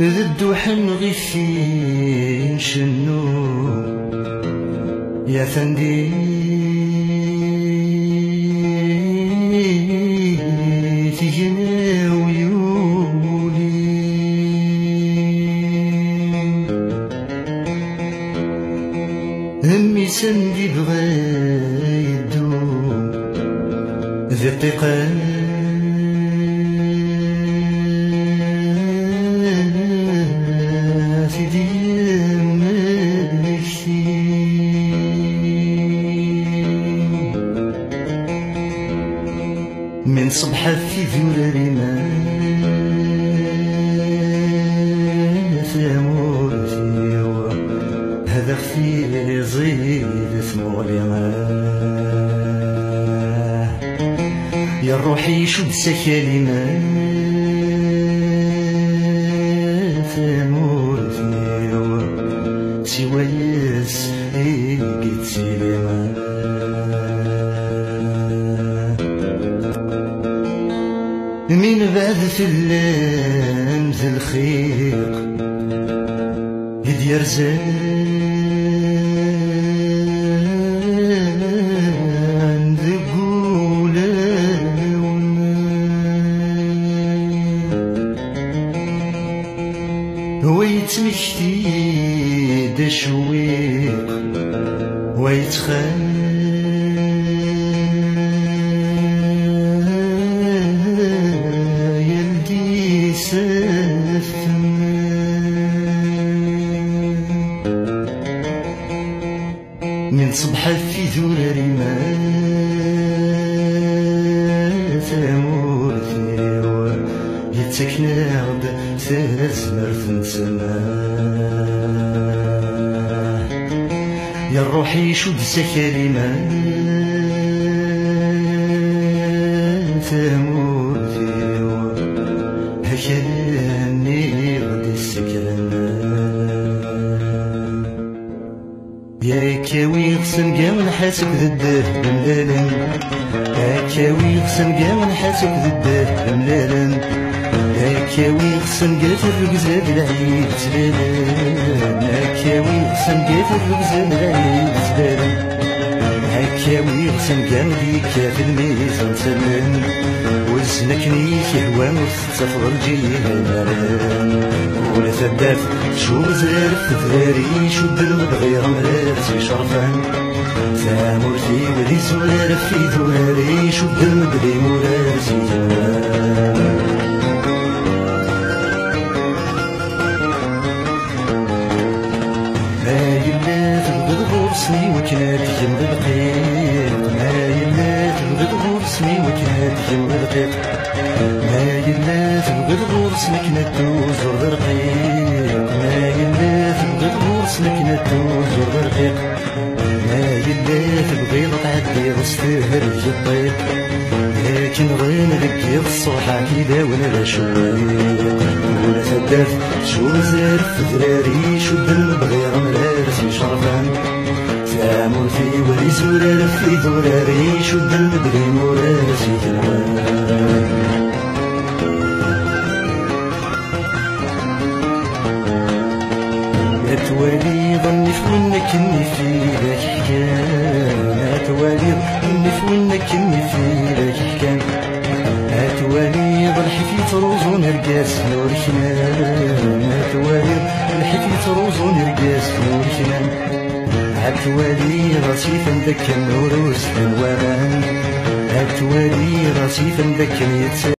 الدوح نغيثي نشنو يا فندي تجينا ويولي همي سندي بغا يدوم ذي الطيقة من صبحة في ذراري ما ثمورتي هذا خفي زيد ثموري يا روحي شد سكالي ما ثمورتي سوى ياس قيت سيلي من بعد فلان ذي الخير يدير زان ذي قولاونا ويتمشتي دا شويق ويتخان من صبحة في ذراري ما ثمورتي يتسكنا بتزمر تنسما يا روحي شد سكالي ما ثمورتي هكاني غدي السكرنا يا كاوي غسل قام نحاسك ذداه بملالن يا كاوي غسل قام نحاسك ذداه بملالن يا كاوي غسل قات الرقزة بالعيد تلالن يا كاوي غسل قات الرقزة بالعيد تلالن يا كاوي غسل قام ديك في الميزان تلالن وزنكني كهوى مستفضل جيهان ولا ثبات شو مزرار في ذراري شد المبغير مرارتي شرفان ثامرتي ولي زرار في ذراري شد المبغي مرارتي ما يلا تبغض غرسني وكنات جنب القيم ما يلا تبغض غرسني وكنات جنب القيم ما يلا تبغض غرسني كنات توزر الرقيق ما يلا تبغض غرسني كنات توزر الرقيق ما يلا تبغي تعدي غصتها رج الطيق لكن غين لك الصبحة كدا وانا لا شويق ولا ثدات شو مزار في ذراري شد المبغير مرارتي شرفان ثامر في ولي زرار في ذراري شد المبغي مرارتي توالي ظني فونك اني في ذاك حكام توالي ظني فونك اني في ذاك حكام توالي ظلحي في طروز ونرقاس نور كنان توالي ظلحي في طروز ونرقاس نور كنان توالي راسي فندك النور وسط الوران توالي راسي فندك